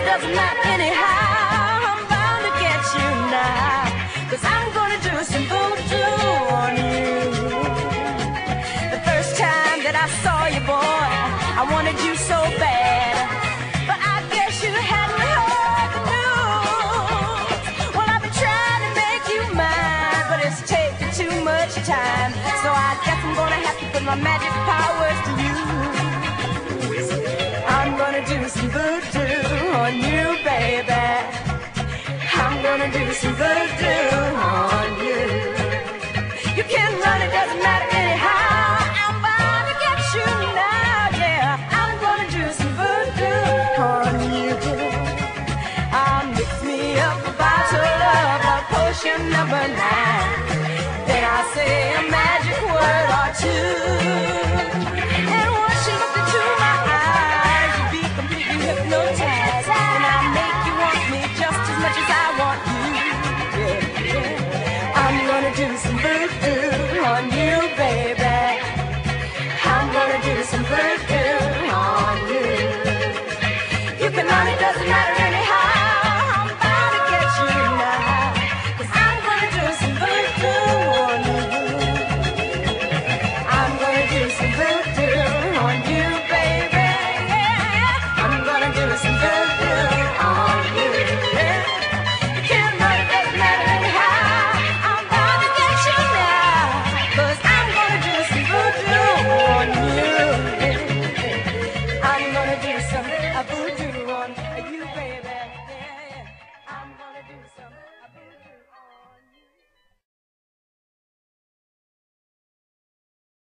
doesn't matter anyhow. I'm bound to get you now, 'cause I'm gonna do some voodoo on you. The first time that I saw you, boy, I wanted you so bad, but I guess you hadn't heard the news. Well, I've been trying to make you mine, but it's taking too much time, so I guess I'm gonna have to put my magic powers to use. I'm gonna do some voodoo on you, baby. I'm gonna do some voodoo